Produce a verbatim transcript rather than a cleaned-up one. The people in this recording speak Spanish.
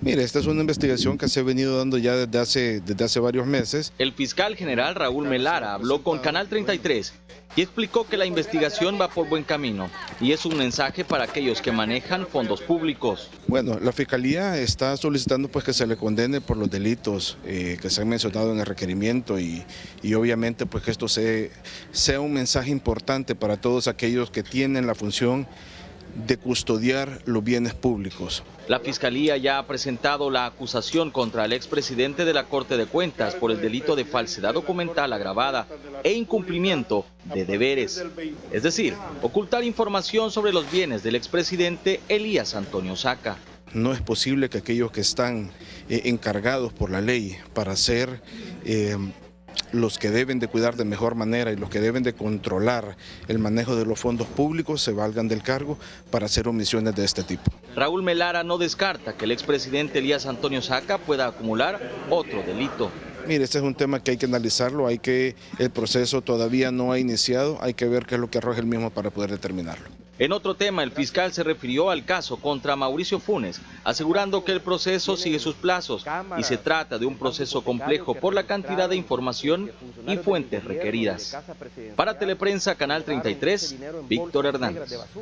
Mire, esta es una investigación que se ha venido dando ya desde hace, desde hace varios meses. El fiscal general Raúl Melara habló con Canal treinta y tres y explicó que la investigación va por buen camino y es un mensaje para aquellos que manejan fondos públicos. Bueno, la Fiscalía está solicitando pues que se le condene por los delitos eh, que se han mencionado en el requerimiento y, y obviamente pues que esto sea, sea un mensaje importante para todos aquellos que tienen la función de custodiar los bienes públicos. La Fiscalía ya ha presentado la acusación contra el expresidente de la Corte de Cuentas por el delito de falsedad documental agravada e incumplimiento de deberes, es decir, ocultar información sobre los bienes del expresidente Elías Antonio Saca. No es posible que aquellos que están eh, encargados por la ley para ser eh, los que deben de cuidar de mejor manera y los que deben de controlar el manejo de los fondos públicos se valgan del cargo para hacer omisiones de este tipo. Raúl Melara no descarta que el expresidente Elías Antonio Saca pueda acumular otro delito. Mire, este es un tema que hay que analizarlo, hay que, el proceso todavía no ha iniciado, hay que ver qué es lo que arroja el mismo para poder determinarlo. En otro tema, el fiscal se refirió al caso contra Mauricio Funes, asegurando que el proceso sigue sus plazos y se trata de un proceso complejo por la cantidad de información y fuentes requeridas. Para Teleprensa, Canal treinta y tres, Víctor Hernández.